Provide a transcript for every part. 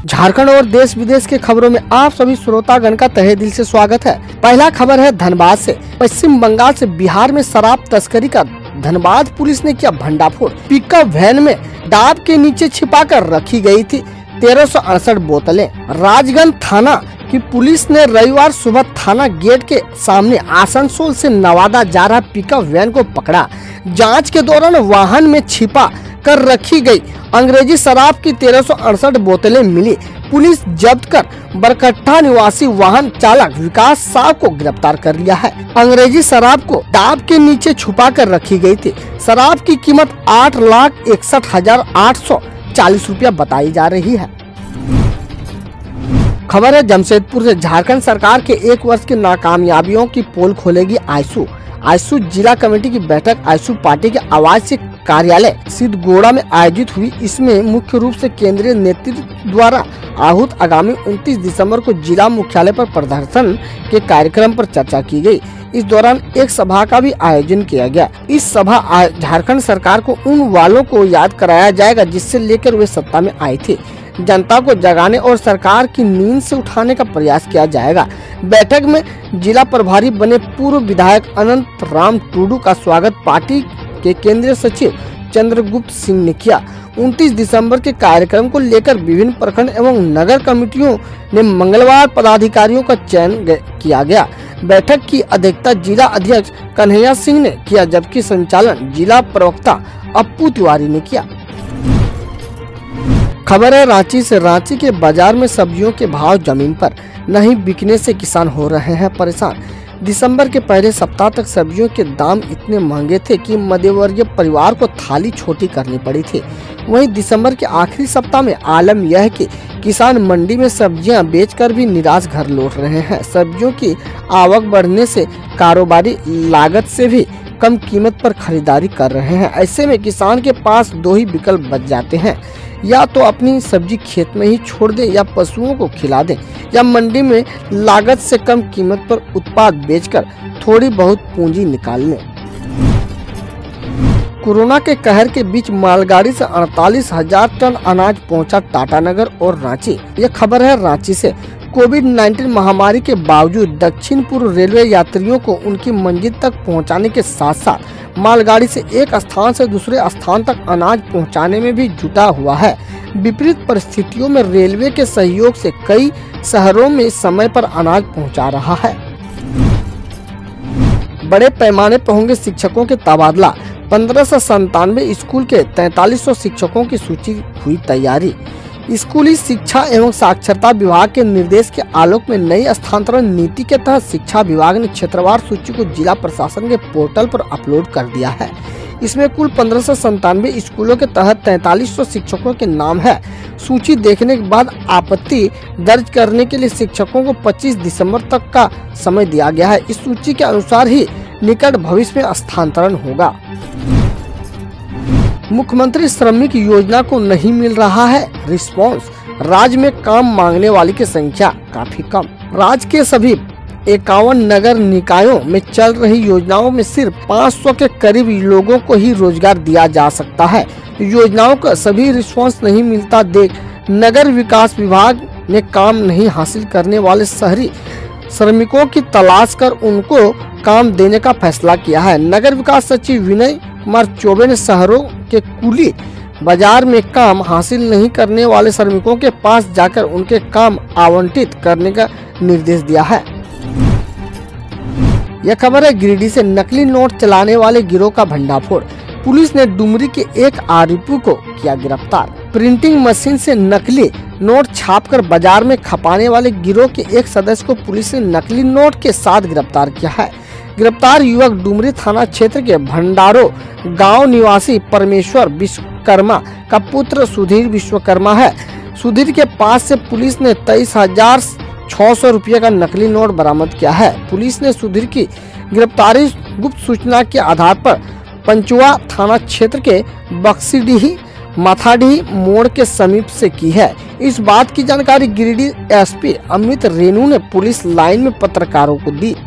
झारखंड और देश विदेश के खबरों में आप सभी श्रोतागण का तहे दिल से स्वागत है। पहला खबर है धनबाद से। पश्चिम बंगाल से बिहार में शराब तस्करी का धनबाद पुलिस ने किया भंडाफोड़। पिकअप वैन में डाब के नीचे छिपाकर रखी गई थी 1368 बोतलें। राजगंज थाना की पुलिस ने रविवार सुबह थाना गेट के सामने आसनसोल से नवादा जा रहा पिकअप वैन को पकड़ा। जांच के दौरान वाहन में छिपा कर रखी गई अंग्रेजी शराब की 1368 बोतलें मिली। पुलिस जब्त कर बरकट्ठा निवासी वाहन चालक विकास साहब को गिरफ्तार कर लिया है। अंग्रेजी शराब को डाब के नीचे छुपा कर रखी गई थी। शराब की कीमत 8,61,840 रुपया बताई जा रही है। खबर है जमशेदपुर से। झारखंड सरकार के 1 वर्ष की नाकामयाबियों की पोल खोलेगी आयसू। आयसू जिला कमेटी की बैठक आयसू पार्टी के आवाज से कार्यालय सिद्धगोड़ा में आयोजित हुई। इसमें मुख्य रूप से केंद्रीय नेतृत्व द्वारा आहूत आगामी 29 दिसंबर को जिला मुख्यालय पर प्रदर्शन के कार्यक्रम पर चर्चा की गई। इस दौरान एक सभा का भी आयोजन किया गया। इस सभा झारखंड सरकार को उन वालों को याद कराया जाएगा जिससे लेकर वे सत्ता में आई थी। जनता को जगाने और सरकार की नींद से उठाने का प्रयास किया जाएगा। बैठक में जिला प्रभारी बने पूर्व विधायक अनंत राम टूडू का स्वागत पार्टी के केंद्रीय सचिव चंद्रगुप्त सिंह ने किया। 29 दिसंबर के कार्यक्रम को लेकर विभिन्न प्रखंड एवं नगर कमेटियों ने मंगलवार पदाधिकारियों का चयन किया गया। बैठक की अध्यक्षता जिला अध्यक्ष कन्हैया सिंह ने किया, जबकि संचालन जिला प्रवक्ता अप्पू तिवारी ने किया। खबर है रांची से। रांची के बाजार में सब्जियों के भाव जमीन पर नहीं बिकने से किसान हो रहे हैं परेशान। दिसंबर के पहले सप्ताह तक सब्जियों के दाम इतने महंगे थे कि मध्यवर्गीय परिवार को थाली छोटी करनी पड़ी थी। वहीं दिसंबर के आखिरी सप्ताह में आलम यह है कि किसान मंडी में सब्जियां बेचकर भी निराश घर लौट रहे हैं। सब्जियों की आवक बढ़ने से कारोबारी लागत से भी कम कीमत पर खरीदारी कर रहे हैं। ऐसे में किसान के पास 2 ही विकल्प बच जाते हैं, या तो अपनी सब्जी खेत में ही छोड़ दें या पशुओं को खिला दें, या मंडी में लागत से कम कीमत पर उत्पाद बेचकर थोड़ी बहुत पूंजी निकाल लें। कोरोना के कहर के बीच मालगाड़ी से 48,000 टन अनाज पहुंचा टाटानगर और रांची। यह खबर है रांची से। कोविड-19 महामारी के बावजूद दक्षिण पूर्व रेलवे यात्रियों को उनकी मंजिल तक पहुंचाने के साथ साथ मालगाड़ी से एक स्थान से दूसरे स्थान तक अनाज पहुंचाने में भी जुटा हुआ है। विपरीत परिस्थितियों में रेलवे के सहयोग से कई शहरों में समय पर अनाज पहुंचा रहा है। बड़े पैमाने पर होंगे शिक्षकों के तबादला। 1597 स्कूल के 4300 शिक्षकों की सूची हुई तैयारी। स्कूली शिक्षा एवं साक्षरता विभाग के निर्देश के आलोक में नई स्थानांतरण नीति के तहत शिक्षा विभाग ने क्षेत्रवार सूची को जिला प्रशासन के पोर्टल पर अपलोड कर दिया है। इसमें कुल 1597 स्कूलों के तहत 4300 शिक्षकों के नाम है। सूची देखने के बाद आपत्ति दर्ज करने के लिए शिक्षकों को 25 दिसंबर तक का समय दिया गया है। इस सूची के अनुसार ही निकट भविष्य में स्थानांतरण होगा। मुख्यमंत्री श्रमिक योजना को नहीं मिल रहा है रिस्पॉन्स। राज्य में काम मांगने वाली की संख्या काफी कम। राज्य के सभी 51 नगर निकायों में चल रही योजनाओं में सिर्फ 500 के करीब लोगों को ही रोजगार दिया जा सकता है। योजनाओं का सभी रिस्पॉन्स नहीं मिलता देख नगर विकास विभाग ने काम नहीं हासिल करने वाले शहरी श्रमिकों की तलाश कर उनको काम देने का फैसला किया है। नगर विकास सचिव विनय कुमार चौबे ने शहरों के कुली बाजार में काम हासिल नहीं करने वाले श्रमिकों के पास जाकर उनके काम आवंटित करने का निर्देश दिया है। यह खबर है गिरिडीह से। नकली नोट चलाने वाले गिरोह का भंडाफोड़। पुलिस ने डुमरी के एक आरोपी को किया गिरफ्तार। प्रिंटिंग मशीन से नकली नोट छापकर बाजार में खपाने वाले गिरोह के एक सदस्य को पुलिस ने नकली नोट के साथ गिरफ्तार किया है। गिरफ्तार युवक डुमरी थाना क्षेत्र के भंडारो गांव निवासी परमेश्वर विश्वकर्मा का पुत्र सुधीर विश्वकर्मा है। सुधीर के पास से पुलिस ने 23,600 रुपये का नकली नोट बरामद किया है। पुलिस ने सुधीर की गिरफ्तारी गुप्त सूचना के आधार पर पंचुआ थाना क्षेत्र के बक्सीडीह माथाडीह मोड़ के समीप से की है। इस बात की जानकारी गिरिडीह एसपी अमित रेणु ने पुलिस लाइन में पत्रकारों को दी।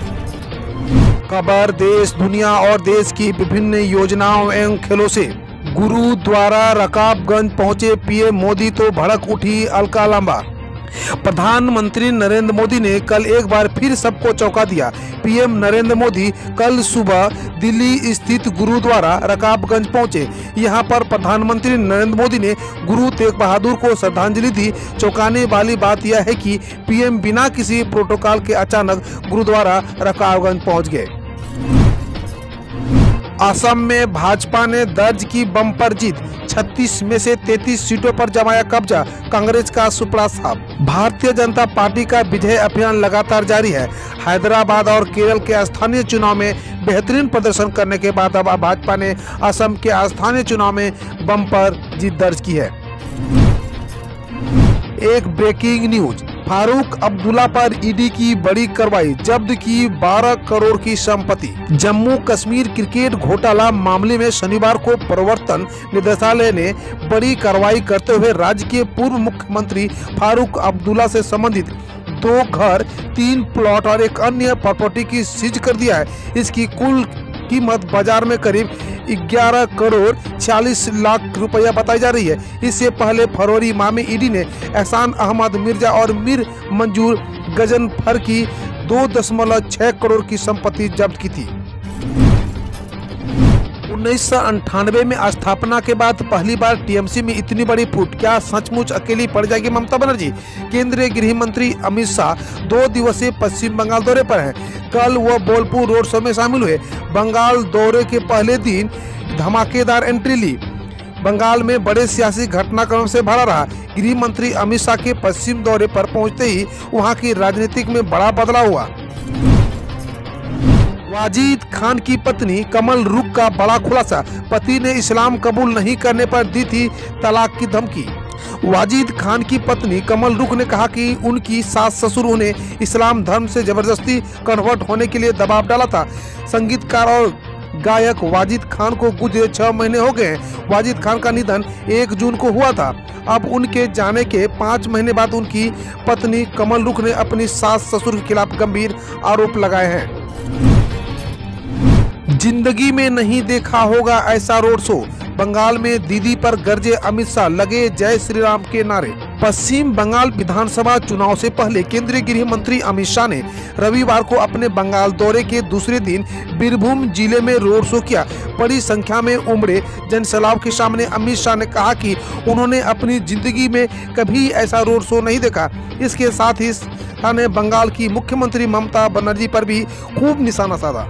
खबर देश दुनिया और देश की विभिन्न योजनाओं एवं खेलों से गुरुद्वारा रकाबगंज पहुंचे पीएम मोदी तो भड़क उठी अलका लांबा। प्रधानमंत्री नरेंद्र मोदी ने कल एक बार फिर सबको चौंका दिया। पीएम नरेंद्र मोदी कल सुबह दिल्ली स्थित गुरुद्वारा रकाबगंज पहुंचे। यहां पर प्रधानमंत्री नरेंद्र मोदी ने गुरु तेग बहादुर को श्रद्धांजलि दी। चौंकाने वाली बात यह है कि पीएम बिना किसी प्रोटोकॉल के अचानक गुरुद्वारा रकाबगंज पहुंच गए। असम में भाजपा ने दर्ज की बम्पर जीत, 36 में से 33 सीटों पर जमाया कब्जा, कांग्रेस का सुपड़ा साफ। भारतीय जनता पार्टी का विजय अभियान लगातार जारी है। हैदराबाद और केरल के स्थानीय चुनाव में बेहतरीन प्रदर्शन करने के बाद अब भाजपा ने असम के स्थानीय चुनाव में बम्पर जीत दर्ज की है। एक ब्रेकिंग न्यूज, फारूक अब्दुल्ला पर ईडी की बड़ी कार्रवाई, जब्त की 12 करोड़ की संपत्ति। जम्मू कश्मीर क्रिकेट घोटाला मामले में शनिवार को प्रवर्तन निदेशालय ने बड़ी कार्रवाई करते हुए राज्य के पूर्व मुख्यमंत्री फारूक अब्दुल्ला से संबंधित 2 घर, 3 प्लॉट और एक अन्य प्रॉपर्टी की सीज कर दिया है। इसकी कुल कीमत बाजार में करीब 11 करोड़ 46 लाख रुपया बताई जा रही है। इससे पहले फरवरी माह में ईडी ने एहसान अहमद मिर्जा और मीर मंजूर गजनफर की 2.6 करोड़ की संपत्ति जब्त की थी। 1998 में स्थापना के बाद पहली बार टीएमसी में इतनी बड़ी फूट, क्या सचमुच अकेली पड़ जाएगी ममता बनर्जी? केंद्रीय गृह मंत्री अमित शाह 2 दिवसीय पश्चिम बंगाल दौरे पर हैं। कल वो बोलपुर रोड शो में शामिल हुए। बंगाल दौरे के पहले दिन धमाकेदार एंट्री ली। बंगाल में बड़े सियासी घटनाक्रम से भरा रहा। गृह मंत्री अमित शाह के पश्चिम दौरे पर पहुंचते ही वहां की राजनीतिक में बड़ा बदलाव हुआ। वाजिद खान की पत्नी कमल रुख का बड़ा खुलासा, पति ने इस्लाम कबूल नहीं करने पर दी थी तलाक की धमकी। वाजिद खान की पत्नी कमल रुख ने कहा कि उनकी सास ससुर उन्हें इस्लाम धर्म से जबरदस्ती कन्वर्ट होने के लिए दबाव डाला था। संगीतकार और गायक वाजिद खान को गुजरे 6 महीने हो गए। वाजिद खान का निधन 1 जून को हुआ था। अब उनके जाने के 5 महीने बाद उनकी पत्नी कमल रुख ने अपनी सास ससुर के खिलाफ गंभीर आरोप लगाए हैं। जिंदगी में नहीं देखा होगा ऐसा रोड शो, बंगाल में दीदी पर गरजे अमित शाह, लगे जय श्री राम के नारे। पश्चिम बंगाल विधानसभा चुनाव से पहले केंद्रीय गृह मंत्री अमित शाह ने रविवार को अपने बंगाल दौरे के दूसरे दिन बीरभूम जिले में रोड शो किया। बड़ी संख्या में उमड़े जनसैलाब के सामने अमित शाह ने कहा कि उन्होंने अपनी जिंदगी में कभी ऐसा रोड शो नहीं देखा। इसके साथ ही शाह ने बंगाल की मुख्यमंत्री ममता बनर्जी पर भी खूब निशाना साधा।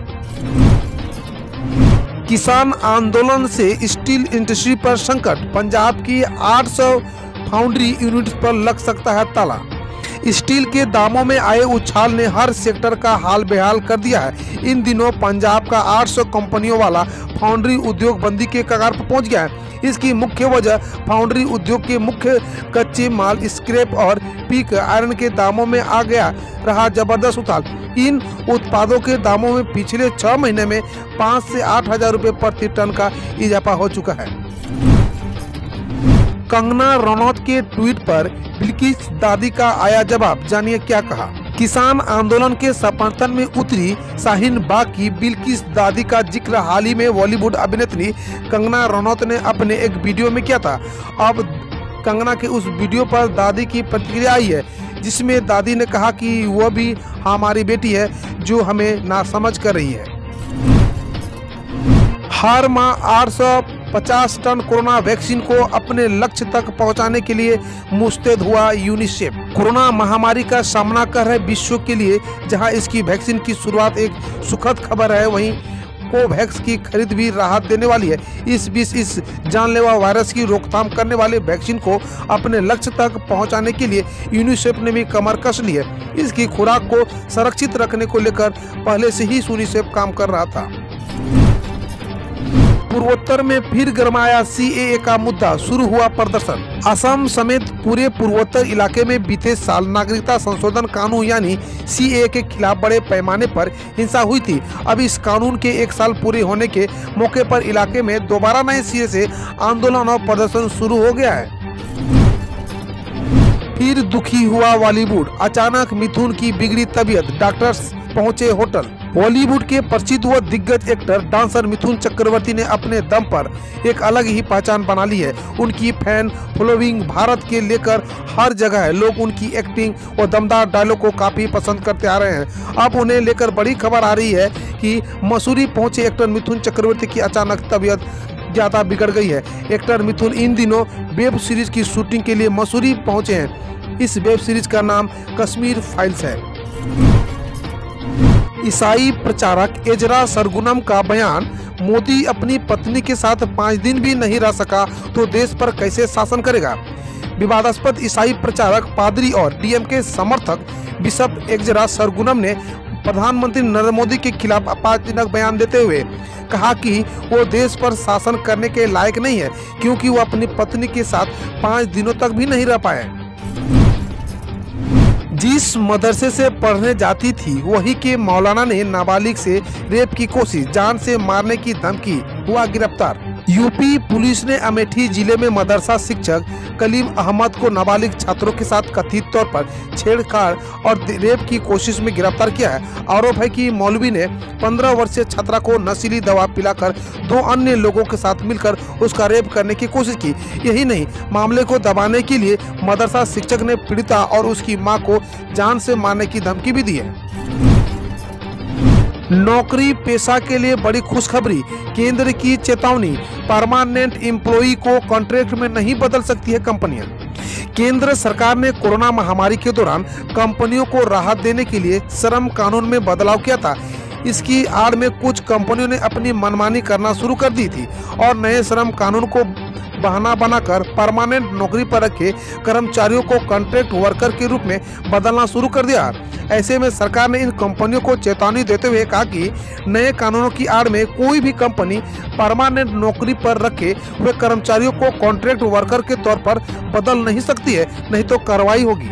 किसान आंदोलन से स्टील इंडस्ट्री पर संकट, पंजाब की 800 फाउंड्री यूनिट पर लग सकता है ताला। स्टील के दामों में आए उछाल ने हर सेक्टर का हाल बेहाल कर दिया है। इन दिनों पंजाब का 800 कंपनियों वाला फाउंड्री उद्योग बंदी के कगार पर पहुंच गया है। इसकी मुख्य वजह फाउंड्री उद्योग के मुख्य कच्चे माल स्क्रैप और पिक आयरन के दामों में आ गया रहा जबरदस्त उछाल। इन उत्पादों के दामों में पिछले 6 महीने में 5 से 8 हजार रुपए प्रति टन का इजाफा हो चुका है। कंगना रनौत के ट्वीट पर बिल्किस दादी का आया जवाब, जानिए क्या कहा। किसान आंदोलन के समर्थन में उतरी शाहीन बाग की बिल्किस दादी का जिक्र हाल ही में बॉलीवुड अभिनेत्री कंगना रनौत ने अपने एक वीडियो में किया था। अब कंगना के उस वीडियो पर दादी की प्रतिक्रिया आई है, जिसमें दादी ने कहा कि वह भी हमारी बेटी है जो हमें नासमझ कर रही है। हर माह 850 टन कोरोना वैक्सीन को अपने लक्ष्य तक पहुंचाने के लिए मुस्तैद हुआ यूनिसेफ। कोरोना महामारी का सामना कर रहे विश्व के लिए जहां इसकी वैक्सीन की शुरुआत एक सुखद खबर है, वहीं कोवैक्स की खरीद भी राहत देने वाली है। इस बीच इस जानलेवा वायरस की रोकथाम करने वाले वैक्सीन को अपने लक्ष्य तक पहुंचाने के लिए यूनिसेफ ने भी कमर कस ली है। इसकी खुराक को सुरक्षित रखने को लेकर पहले से ही यूनिसेफ काम कर रहा था। पूर्वोत्तर में फिर गरमाया सीएए का मुद्दा, शुरू हुआ प्रदर्शन। असम समेत पूरे पूर्वोत्तर इलाके में बीते साल नागरिकता संशोधन कानून यानी सीएए के खिलाफ बड़े पैमाने पर हिंसा हुई थी। अब इस कानून के 1 साल पूरे होने के मौके पर इलाके में दोबारा नए सिरे से आंदोलन और प्रदर्शन शुरू हो गया है। फिर दुखी हुआ बॉलीवुड, अचानक मिथुन की बिगड़ी तबीयत, डॉक्टर्स पहुंचे होटल। बॉलीवुड के प्रसिद्ध व दिग्गज एक्टर डांसर मिथुन चक्रवर्ती ने अपने दम पर एक अलग ही पहचान बना ली है। उनकी फैन फॉलोइंग भारत के लेकर हर जगह है। लोग उनकी एक्टिंग और दमदार डायलॉग को काफी पसंद करते आ रहे हैं। अब उन्हें लेकर बड़ी खबर आ रही है कि मसूरी पहुंचे एक्टर मिथुन चक्रवर्ती की अचानक तबीयत ज्यादा बिगड़ गई है। एक्टर मिथुन इन दिनों वेब सीरीज की शूटिंग के लिए मसूरी पहुंचे हैं। इस वेब सीरीज का नाम कश्मीर फाइल्स है। ईसाई प्रचारक एजरा सरगुनम का बयान, मोदी अपनी पत्नी के साथ 5 दिन भी नहीं रह सका तो देश पर कैसे शासन करेगा। विवादास्पद ईसाई प्रचारक, पादरी और डीएमके समर्थक बिशप एजरा सरगुनम ने प्रधानमंत्री नरेंद्र मोदी के खिलाफ आपत्तिजनक बयान देते हुए कहा कि वो देश पर शासन करने के लायक नहीं है, क्योंकि वो अपनी पत्नी के साथ 5 दिनों तक भी नहीं रह पाए। जिस मदरसे से पढ़ने जाती थी वही के मौलाना ने नाबालिग से रेप की कोशिश, जान से मारने की धमकी, हुआ गिरफ्तार। यूपी पुलिस ने अमेठी जिले में मदरसा शिक्षक कलीम अहमद को नाबालिग छात्रों के साथ कथित तौर पर छेड़छाड़ और रेप की कोशिश में गिरफ्तार किया है। आरोप है कि मौलवी ने 15 वर्षीय छात्रा को नशीली दवा पिलाकर 2 अन्य लोगों के साथ मिलकर उसका रेप करने की कोशिश की। यही नहीं, मामले को दबाने के लिए मदरसा शिक्षक ने पीड़िता और उसकी मां को जान से मारने की धमकी भी दी है। नौकरी पेशा के लिए बड़ी खुशखबरी, केंद्र की चेतावनी, परमानेंट एम्प्लॉई को कॉन्ट्रैक्ट में नहीं बदल सकती है कंपनियां। केंद्र सरकार ने कोरोना महामारी के दौरान कंपनियों को राहत देने के लिए श्रम कानून में बदलाव किया था। इसकी आड़ में कुछ कंपनियों ने अपनी मनमानी करना शुरू कर दी थी और नए श्रम कानून को बहाना बनाकर परमानेंट नौकरी पर रखे कर्मचारियों को कॉन्ट्रैक्ट वर्कर के रूप में बदलना शुरू कर दिया। ऐसे में सरकार ने इन कंपनियों को चेतावनी देते हुए कहा कि नए कानूनों की आड़ में कोई भी कंपनी परमानेंट नौकरी पर रखे हुए कर्मचारियों को कॉन्ट्रैक्ट वर्कर के तौर पर बदल नहीं सकती है, नहीं तो कार्रवाई होगी।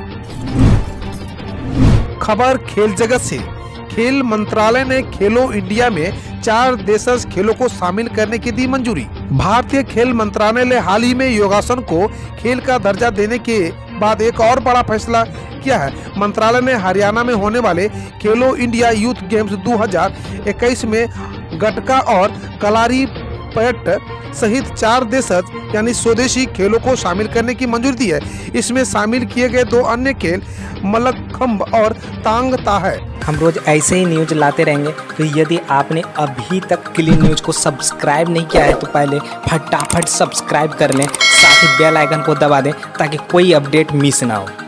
खबर खेल जगत से, खेल मंत्रालय ने खेलो इंडिया में 4 देशज खेलों को शामिल करने की दी मंजूरी। भारतीय खेल मंत्रालय ने हाल ही में योगासन को खेल का दर्जा देने के बाद एक और बड़ा फैसला किया है। मंत्रालय ने हरियाणा में होने वाले खेलो इंडिया यूथ गेम्स 2021 में गटका और कलारी पैट सहित 4 देशज यानी स्वदेशी खेलों को शामिल करने की मंजूरी दी है। इसमें शामिल किए गए 2 अन्य खेल मल्लखंब और तांग ता है। हम रोज ऐसे ही न्यूज लाते रहेंगे, तो यदि आपने अभी तक क्लीन न्यूज को सब्सक्राइब नहीं किया है तो पहले फटाफट सब्सक्राइब कर लें, साथ ही बेल आइकन को दबा दें ताकि कोई अपडेट मिस ना हो।